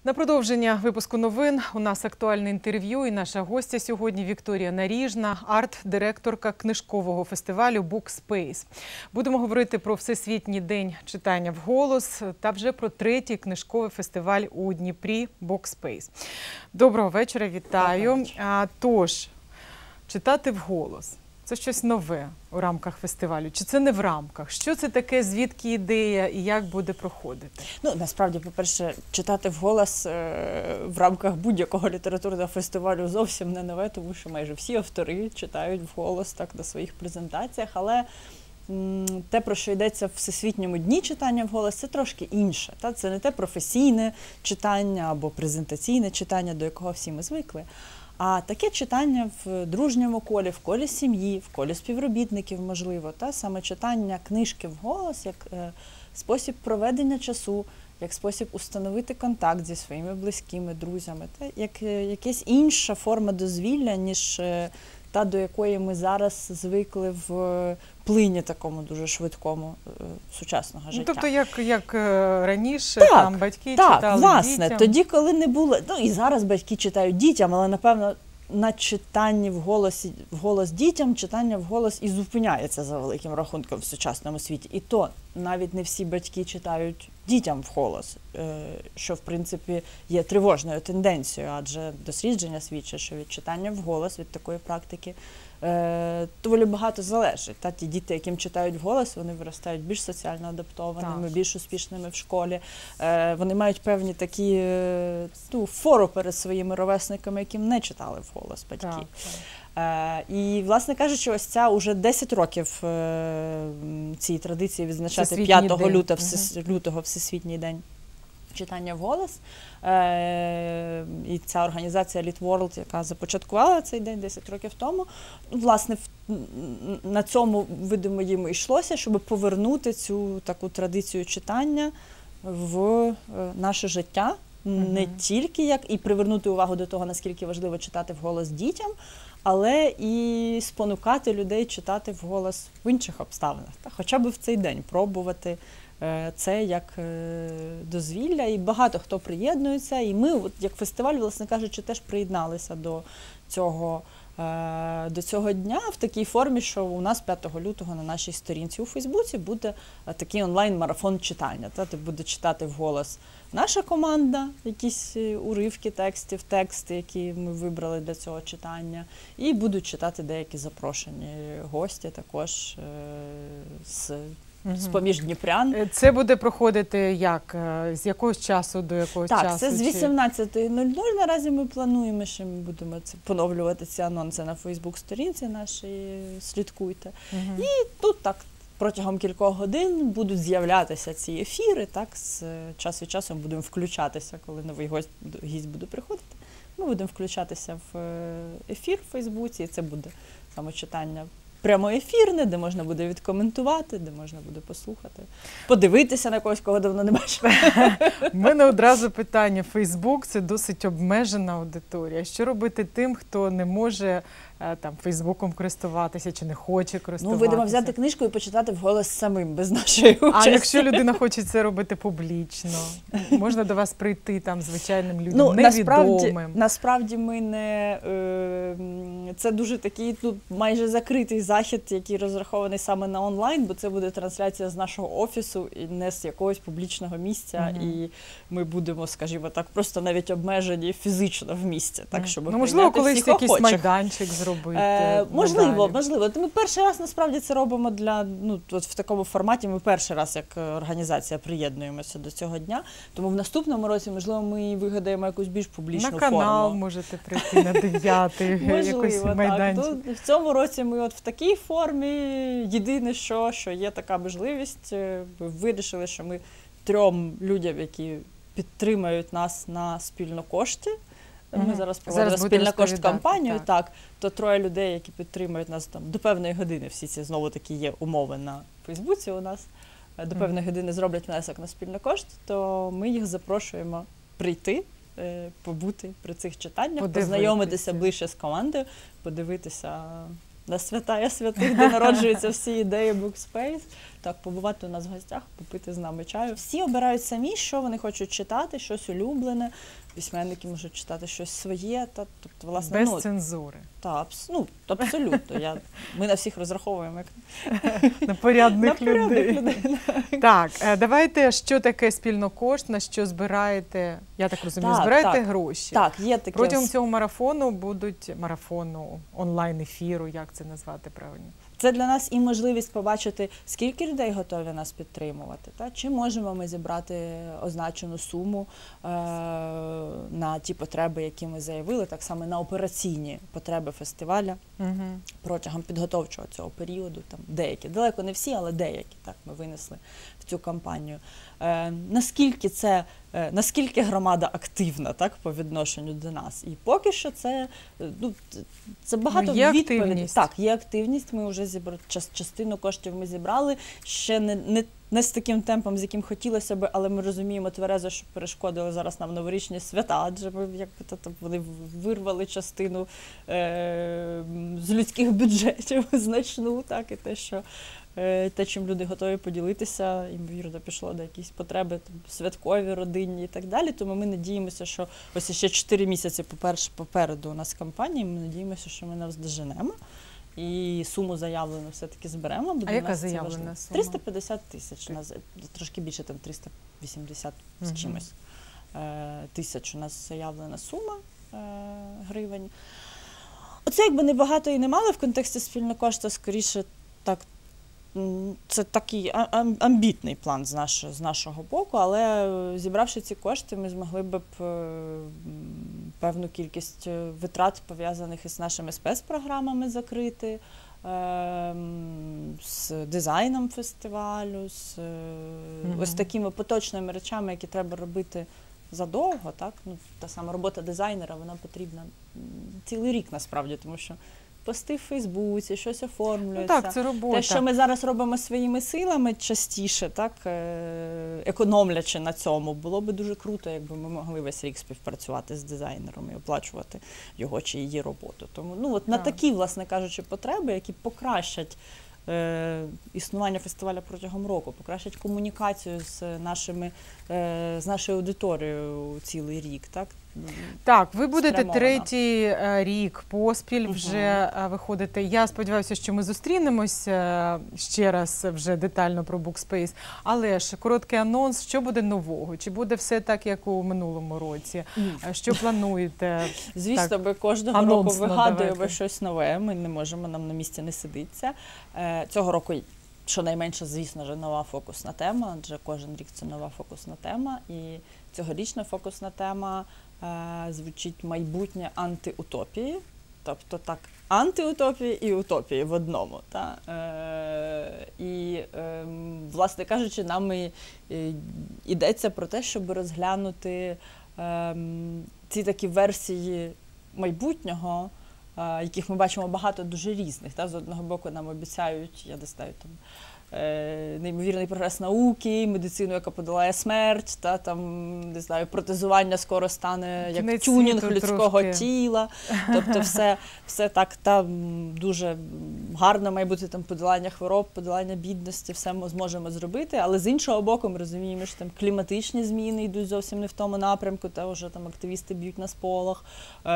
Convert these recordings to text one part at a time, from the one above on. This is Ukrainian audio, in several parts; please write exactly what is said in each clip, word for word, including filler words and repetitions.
На продовження випуску новин у нас актуальне інтерв'ю і наша гостя сьогодні Вікторія Наріжна, арт-директорка книжкового фестивалю Book-Space. Будемо говорити про Всесвітній день читання вголос та вже про третій книжковий фестиваль у Дніпрі Book-Space. Доброго вечора, вітаю. А, тож, читати вголос – це щось нове у рамках фестивалю? Чи це не в рамках? Що це таке, звідки ідея і як буде проходити? Ну, насправді, по-перше, читати вголос е в рамках будь-якого літературного фестивалю зовсім не нове, тому що майже всі автори читають вголос так на своїх презентаціях, але м те, про що йдеться в Всесвітньому дні читання вголос, це трошки інше. Та? Це не те професійне читання або презентаційне читання, до якого всі ми звикли. А таке читання в дружньому колі, в колі сім'ї, в колі співробітників, можливо, та саме читання книжки вголос як е, спосіб проведення часу, як спосіб установити контакт зі своїми близькими, друзями, та як е, якась інша форма дозвілля, ніж е, та, до якої ми зараз звикли в плині такому дуже швидкому е, сучасного життя. Ну, тобто, як, як раніше, так, там батьки так, читали власне, дітям. Тоді, коли не було, ну і зараз батьки читають дітям, але, напевно, на читанні вголос, вголос дітям, читання вголос і зупиняється за великим рахунком в сучасному світі. І то навіть не всі батьки читають дітям вголос, що, в принципі, є тривожною тенденцією, адже дослідження свідчать, що від читання вголос, від такої практики, доволі багато залежить. Та, ті діти, яким читають вголос, вони виростають більш соціально адаптованими, так. більш успішними в школі. Вони мають певні такі ту фору перед своїми ровесниками, яким не читали вголос батьки. Так, так. І, власне кажучи, ось ця уже десять років цій традиції відзначати п'ятого лютого, лютого Всесвітній день читання вголос. Е, і ця організація Lit World, яка започаткувала цей день десять років тому, власне, в, на цьому, видимо, їм йшлося, щоб повернути цю таку традицію читання в е, наше життя. Mm-hmm. Не тільки як і привернути увагу до того, наскільки важливо читати вголос дітям, але і спонукати людей читати вголос в інших обставинах. Та, хоча б в цей день пробувати це як дозвілля, і багато хто приєднується, і ми, от, як фестиваль, власне кажучи, теж приєдналися до цього, до цього дня в такій формі, що у нас п'ятого лютого на нашій сторінці у Фейсбуці буде такий онлайн-марафон читання. Та, буде читати вголос наша команда, якісь уривки текстів, тексти, які ми вибрали для цього читання, і будуть читати деякі запрошені гості також з з-поміж дніпрян. Це буде проходити як? З якогось часу до якогось так, часу? Так, це з вісімнадцятої нуль нуль наразі ми плануємо, що ми будемо це, поновлювати ці анонси на Фейсбук-сторінці нашій, слідкуйте. Угу. І тут так протягом кількох годин будуть з'являтися ці ефіри, так, з час від часу будемо включатися, коли новий гость, гість буде приходити. Ми будемо включатися в ефір в Фейсбуці, і це буде самочитання прямоефірне, де можна буде відкоментувати, де можна буде послухати, подивитися на когось, кого давно не бачили. У мене одразу питання. Фейсбук – це досить обмежена аудиторія. Що робити тим, хто не може там Фейсбуком користуватися чи не хоче користуватися? Ну, видимо, взяти книжку і почитати вголос самим, без нашої участі. А якщо людина хоче це робити публічно? Можна до вас прийти там звичайним людям, ну, невідомим? Насправді, насправді ми не... Е, це дуже такий, ну, майже закритий захід, який розрахований саме на онлайн, бо це буде трансляція з нашого офісу і не з якогось публічного місця. Mm-hmm. І ми будемо, скажімо так, просто навіть обмежені фізично в місці. Так, щоб ну, можливо, колись якийсь майданчик зробити. Е, можливо, можливо. Ми перший раз насправді це робимо для, ну, от в такому форматі, ми перший раз як організація приєднуємося до цього дня, тому в наступному році, можливо, ми вигадаємо якусь більш публічну форму. На канал форму. Можете прийти на дев'ятий якийсь майданчик. Ну, в цьому році ми от в такій формі, єдине що, що є така можливість, ми вирішили, що ми трьом людям, які підтримають нас на спільнокошті, ми угу. зараз проводимо спільнокошт кампанію, так. так, то троє людей, які підтримують нас там до певної години, всі ці знову такі є умови на Фейсбуці у нас, до певної угу. години зроблять внесок на спільнокошт, то ми їх запрошуємо прийти, побути при цих читаннях, познайомитися ближче з командою, подивитися на святая святих, де народжуються всі ідеї Bookspace. Так, побувати у нас в гостях, попити з нами чаю. Всі обирають самі, що вони хочуть читати, щось улюблене. Письменники можуть читати щось своє. Та, тобто, власне, Без ну, цензури. та, абс, ну, абсолютно. Я, ми на всіх розраховуємо як На порядних на порядних людей. людей. Так, е, давайте, що таке спільнокошт, на що збираєте, я так розумію, Так, збираєте так. гроші. Так, є таке. Протягом цього марафону будуть, марафону, онлайн-ефіру, як це назвати правильно? Це для нас і можливість побачити, скільки людей готові нас підтримувати, та? Чи можемо ми зібрати означену суму е- на ті потреби, які ми заявили, так само на операційні потреби фестиваля Угу. протягом підготовчого цього періоду. Там деякі, далеко не всі, але деякі так ми винесли в цю кампанію. Е- наскільки це, е- наскільки громада активна, так, по відношенню до нас? І поки що це, е, ну, це багато Ну, є відповідей. активність. Так, є активність. Ми вже зібрали частину коштів. Ми зібрали ще не, не, не з таким темпом, з яким хотілося б, але ми розуміємо тверезо, що перешкодили зараз нам новорічні свята, адже ми як то вони вирвали частину е, з людських бюджетів значну, так, і те, що е, те, чим люди готові поділитися, ймовірно, пішло до якісь потреби там, святкові, родинні і так далі. Тому ми надіємося, що ось ще чотири місяці по-перше, попереду у нас кампанії, ми надіємося, що ми нас доженемо. І суму заявлену все-таки зберемо. Бо А для яка нас це заявлена важливо. сума? триста п'ятдесят тисяч, у нас, трошки більше, там триста вісімдесят з Мгм. чимось е, тисяч у нас заявлена сума е, гривень. Оце якби не багато і не мало в контексті спільнокошту, скоріше так, м, це такий а- ам- амбітний план з нашого, з нашого боку, але е, зібравши ці кошти, ми змогли б е, м, певну кількість е, витрат, пов'язаних із нашими спецпрограмами, закрити, е, м, з дизайном фестивалю, з е, Мгм. ось такими поточними речами, які треба робити задовго. Так? Ну, та сама робота дизайнера, вона потрібна м, цілий рік насправді, тому що пости в Фейсбуці, щось Ну оформлюється. так, це робота. Те, що ми зараз робимо своїми силами частіше, так, е, економлячи на цьому, було би дуже круто, якби ми могли весь рік співпрацювати з дизайнером і оплачувати його чи її роботу. Тому ну, от на Так. такі, власне кажучи, потреби, які покращать е, існування фестивалю протягом року, покращать комунікацію з нашими, е, з нашою аудиторією цілий рік. Так? Так, ви будете спрямовано. третій е, рік поспіль Мгм. вже е, виходите. Я сподіваюся, що ми зустрінемось е, ще раз вже детально про Bookspace. Але ж короткий анонс, що буде нового? Чи буде все так, як у минулому році? Е, Що плануєте? Звісно, Так, ми кожного анонсно року вигадуємо давайте. щось нове. Ми не можемо, нам на місці не сидиться. Е, Цього року, щонайменше, звісно ж, нова фокусна тема, адже кожен рік це нова фокусна тема. І цьогорічна фокусна тема е, звучить майбутнє антиутопії. Тобто так, антиутопії і утопії в одному. Та? Е, і, е, власне кажучи, нам і, і йдеться про те, щоб розглянути е, ці такі версії майбутнього, е, яких ми бачимо багато дуже різних. Та? З одного боку нам обіцяють, я не знаю, там, е, неймовірний прогрес науки, медицину, яка подолає смерть, та, там, не знаю, протезування скоро стане як Кінець тюнінг світу людського трошки. тіла. Тобто все, все так там дуже гарно має бути там подолання хвороб, подолання бідності, все ми зможемо зробити. Але з іншого боку, ми розуміємо, що там кліматичні зміни йдуть зовсім не в тому напрямку, та вже там активісти б'ють на сполох.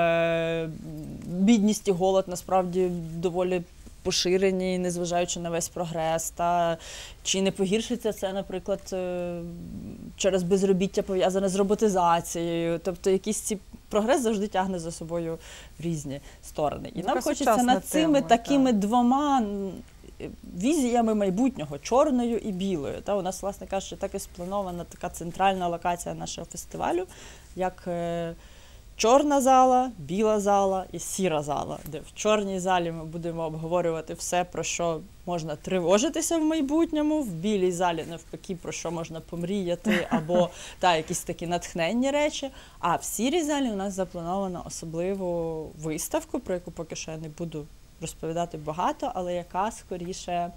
Е, бідність і голод насправді доволі поширені, незважаючи на весь прогрес. Та чи не погіршиться це, наприклад, е, через безробіття пов'язане з роботизацією. Тобто якийсь ці прогрес завжди тягне за собою різні сторони. І Така нам хочеться сучасна над цими тема, такими так. двома м, візіями майбутнього, чорною і білою. Та у нас, власне кажучи, так і спланована така центральна локація нашого фестивалю, як е, чорна зала, біла зала і сіра зала, де в чорній залі ми будемо обговорювати все, про що можна тривожитися в майбутньому, в білій залі навпаки, про що можна помріяти, або та, якісь такі натхненні речі. А в сірій залі у нас заплановано особливу виставку, про яку поки що я не буду розповідати багато, але яка скоріше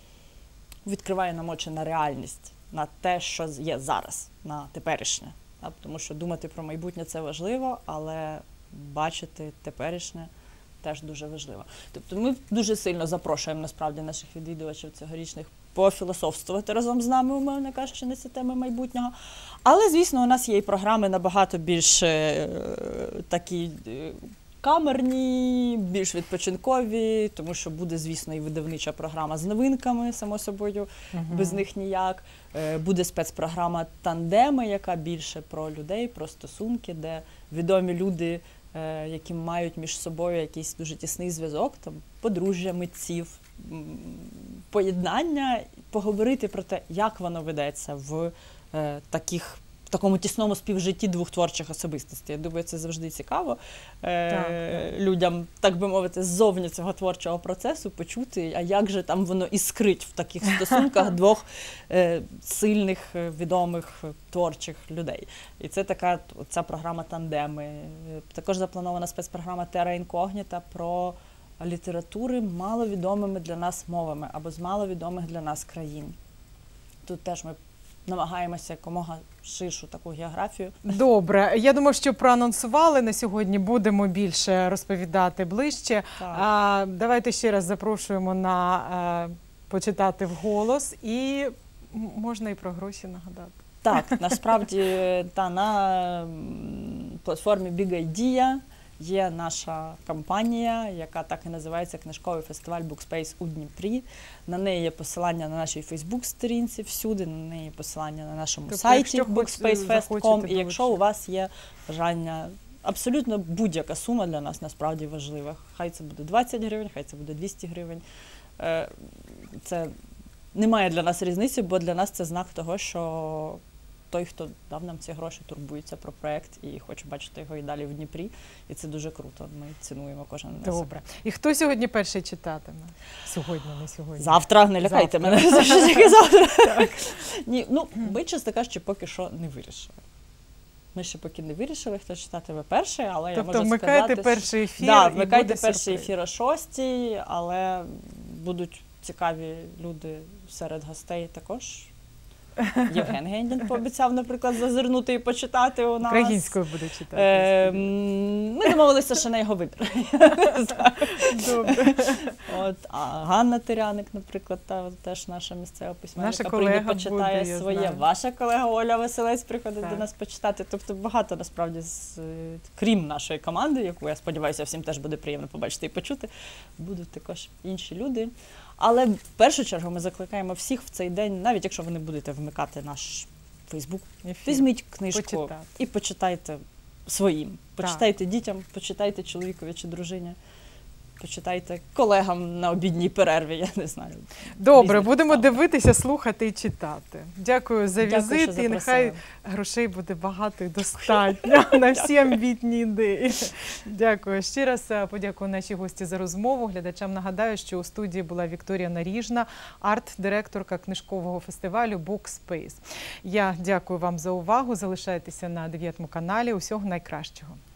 відкриває нам очі на реальність, на те, що є зараз, на теперішнє. Тому що думати про майбутнє – це важливо, але бачити теперішнє теж дуже важливо. Тобто ми дуже сильно запрошуємо насправді наших відвідувачів цьогорічних пофілософствувати разом з нами, умовно кажучи, на ці теми майбутнього. Але, звісно, у нас є і програми набагато більш е, такі е, камерні, більш відпочинкові, тому що буде, звісно, і видавнича програма з новинками, само собою, угу. без них ніяк. Е, буде спецпрограма «Тандеми», яка більше про людей, про стосунки, де відомі люди, е, які мають між собою якийсь дуже тісний зв'язок, там, подружжя митців, поєднання, поговорити про те, як воно ведеться в е, таких, в такому тісному співжитті двох творчих особистостей. Я думаю, це завжди цікаво е, так. людям, так би мовити, ззовні цього творчого процесу почути, а як же там воно іскрить в таких стосунках двох е, сильних, відомих творчих людей. І це така ця програма «Тандеми». Також запланована спецпрограма «Терра інкогніта» про літератури маловідомими для нас мовами або з маловідомих для нас країн. Тут теж ми намагаємося якомога ширшу таку географію. Добре. Я думаю, що проанонсували на сьогодні, будемо більше розповідати ближче. А, давайте ще раз запрошуємо на а, почитати вголос і можна і про гроші нагадати. Так, насправді та, на платформі Big Idea є наша кампанія, яка так і називається «Книжковий фестиваль Букспейс у Дніпрі». На неї є посилання на нашій Фейсбук-сторінці всюди, на неї є посилання на нашому тобто, сайті букспейс фест крапка ком. І якщо у вас є бажання, абсолютно будь-яка сума для нас насправді важлива. Хай це буде двадцять гривень, хай це буде двісті гривень. Це немає для нас різниці, бо для нас це знак того, що той, хто дав нам ці гроші, турбується про проєкт і хоче бачити його і далі в Дніпрі. І це дуже круто. Ми цінуємо кожен внесок. Добре. І хто сьогодні перший читатиме? Сьогодні, не сьогодні. Завтра. Не лякайте завтра. мене. Що тільки завтра. Так. Ні, ну, ми, чесно кажучи, поки що не вирішили. Ми ще поки не вирішили, хто читатиме перший, але тобто, я можу сказати... Тобто вмикайте перший ефір да, і вмикайте буде перший сюрприз. ефір о шостій, але будуть цікаві люди серед гостей також. Євген Гендін пообіцяв, наприклад, зазирнути і почитати у нас. Українською буде читати. Е, ми домовилися, що на його вибір. Добре. От, а Ганна Тиряник, наприклад, та, теж наша місцева письменниця, прийде почитає буде, своє. знаю. Ваша колега Оля Василець приходить так. до нас почитати. Тобто багато, насправді, з, крім нашої команди, яку, я сподіваюся, всім теж буде приємно побачити і почути, будуть також інші люди. Але в першу чергу ми закликаємо всіх в цей день, навіть якщо ви не будете вмикати наш Фейсбук, візьміть книжку почитати. і почитайте своїм. Почитайте так. дітям, почитайте чоловікові чи дружині, почитайте колегам на обідній перерві, я не знаю. Добре, будемо ставки. дивитися, слухати і читати. Дякую за Дякую, візит, і нехай грошей буде багато і достатньо на всі амбітні ідеї. Дякую. Ще раз подякую нашій гості за розмову. Глядачам нагадаю, що у студії була Вікторія Наріжна, арт-директорка книжкового фестивалю Букспейс. Я дякую вам за увагу. Залишайтеся на дев'ятому каналі. Усього найкращого.